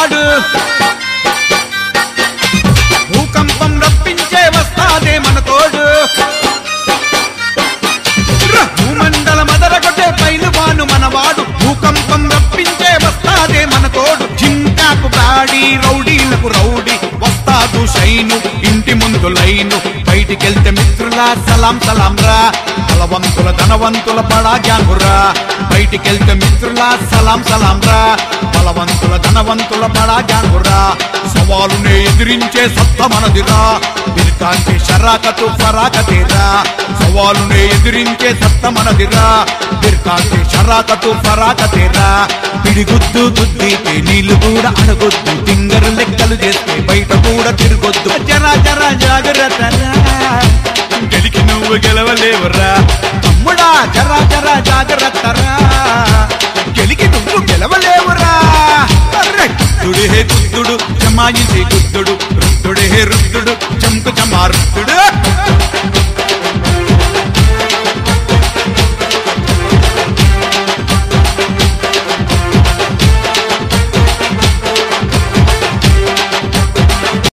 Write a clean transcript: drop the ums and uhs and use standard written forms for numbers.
మనవాడు భూకంపం రప్పించే వస్తాదే మన తోడు భూమండల మదరగొట్టే పైలువాను మనవాడు భూకంపం రప్పించే వస్తాదే మన తోడు జింకాకు బాడి రౌడీలకు రౌడీ వస్తాదు షైను ఇంటి ముందు లైను బయటికెళ్తే మిత్రులా సలాం సలాం రా బలవంతుల ధనవంతుల బడా గ్యాంగురా బయటికెళ్తే మిత్రులా సలాం సలాం రా బలవంతుల ధనవంతుల బడా గ్యాంగురా సవాలునే ఎదిరించే సత్త మనదిరా బిర్కాంతి షరాకతు ఫరాకతేరా సవాలునే ఎదిరించే సత్త మనదిరా బిర్కాంతి షరాకతు ఫరాకతేరా పిడిగుద్దు గుద్దితే నీళ్లు కూడా అడగొద్దు తింగరు లెక్కలు చేస్తే బయట కూడా తిరగొద్దు జరా జరా జాగ్రత్త గెలికి నువ్వు గెలవలేవురా తమ్ముడా జరా జరా జాగ్రత్తరా గెలికి నువ్వు గెలవలేవురా గుద్దుడు హే గుద్దుడు జమాయించి గుద్దుడు రుద్దుడు హే రుద్దుడు చంకు చమా రుద్దుడు